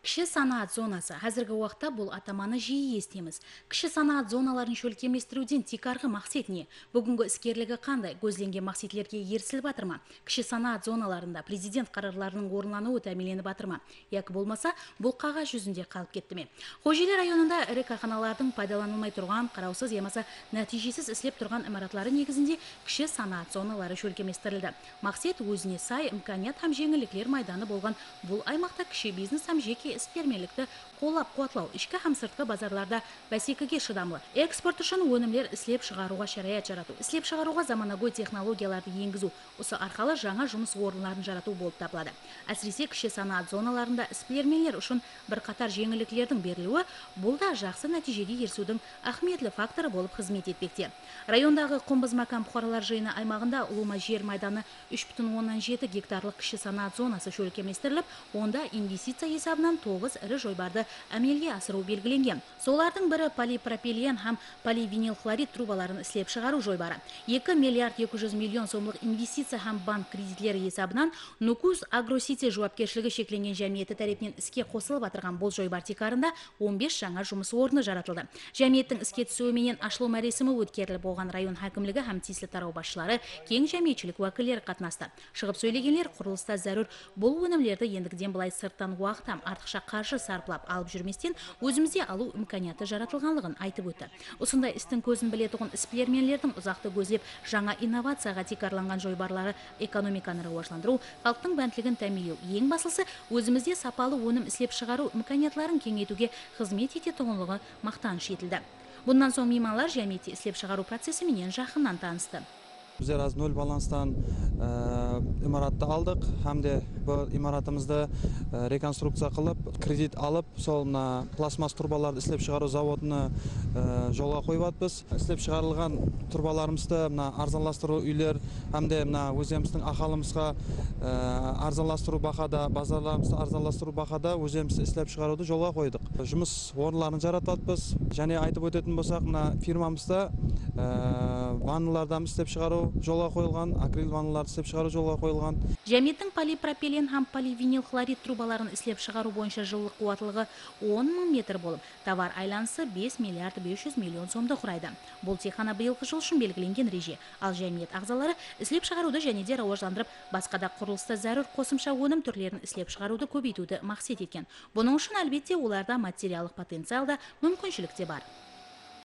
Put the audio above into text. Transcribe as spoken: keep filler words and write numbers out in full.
Кіші санаат зонасы. Қазіргі уақытта бұл атаманы жиі естеміз. Кіші санаат зоналарын шөлкеместіруден тек арғы мақсет не? Бүгінгі іскерлігі қандай? Көзленген мақсетлерге ерсіл батырма? Кіші санаат зоналарында президент қарарларының орынлануы тәмеленіп батырма? Яқы болмаса, бұл қағаз жүзінде қалып кетті ме? Қожелі районында ірі қақаналардың пайдаланылмай тұрған, қараусыз емаса нәтижесіз іслеп тұрған имаратлары негізінде кіші санаат зоналары шөлкеместірілді. Мақсет өзіне сай имканият һәм жеңілдіктер майданы болған бұл аймақта кіші бизнес һәм жеке іскермелікті қолап қуатлау, ішкі һәм сыртқы базарларда бәсекеге шыдамлы. Экспорт үшін өнімдер іслеп шығаруға шариғат жарату, іслеп шығаруға заманауи технологияларды енгізу, осы арқалы жаңа жұмыс орындарын жарату болып табылады. Әсіресе кіші санаат зоналарында іскерлер үшін бірқатар жеңілдіктердің берілуі бұл да жақсы нәтижеге ерсудің ахметлі факторы болып қызмет етпекте. Райондағы Құмбыз-Макам бұқаралар жиыны аймағында ұлыма жер майданы үш бүтін оннан жеті гектарлық кіші санаат зонасы шөлкеместіріліп, онда инвестиция есабынан тоғыз ірі жойбарды әмелге асыру белгіленген. Солардың бірі полипропилен һәм поливинил хлорид трубаларын іслеп шығару жойбары. екі миллиард екі жүз миллион сомлық инвестиция һәм банк кредитлері есабынан Нукус Агросити жауапкершілігі шекленген жәмиеті тарапынан іске қосылып батырған бұл жойбар текарында он бес жаңа жұмыс орны жаратылды. Жәмиеттің іске түсуіменен ашылу мәресімі өткеріліп болған район хакімлігі һәм тиісті тарау басшылары, кең жәмиетшілік уәкілдері қатынасты. Шығып сөйлегенлер құрылыста зәрүр бұл өнімлерді ендігіден былай сырттан уақыт һәм артықша қаржы сарплап алып жүрместен өзімізде алу имканияты жаратылғанлығын айтып өтті. Осындай істің көзін білетұғын іспелерменлердің ұзақты көзлеп жаңа инновацияға текарланған жойбарлары экономиканы рауажландыру, халықтың бәнтлігін тәмелеу, ең басылсы өзімізде сапалы өнім іслеп шығару имканиятларын кеңейтуге қызмет ететұғынлығы мақтаныш етілді. Бұндан соң меймандар жәмиетте іслеп шығару процесі менен жақыннан танысты. Біздер аз нөл баланстан имаратты алдық, әмде бұл имаратымызды реконструкция қылып, кредит алып, сол пластмас турбаларды іслеп шығару заводыны жолға қойбатпыз. Іслеп шығарылған турбаларымызды арзанластыру үйлер, әмде өземіздің ақалымызға арзанластыру бақада, базарларымызды арзанластыру бақада өземізді іслеп шығаруды жолға қойдық. Жұмыс орынларын жаратпатпыз, және айтып өтетін болсақ, фирмамызда ванналардан іслеп шығару жолға қойылған, акрил ванналарды іслеп шығару жолға қойылған. Жәмиеттің полипропилен һәм поливинил хлорид трубаларын іслеп шығару бойынша жылдық қуаттылығы он мың метр болып, товар айланысы бес миллиард бес жүз миллион сомды құрайды. Бұл тек қана биылғы жыл үшін белгіленген реже. Ал жәмиет ағзалары іслеп шығаруды және де рауажландырып, басқада құрылыста зәрүр қосымша өнім түрлерін іслеп шығаруды көбейтуді мақсат еткен. Бұның үшін әлбетте оларда материалдық потенциалда мүмкіншілік те бар.